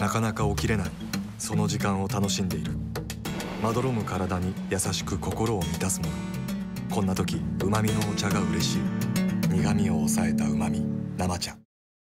なかなか起きれないその時間を楽しんでいる。まどろむ体に優しく心を満たすもの。こんな時うまみのお茶が嬉しい。苦みを抑えたうまみ生茶。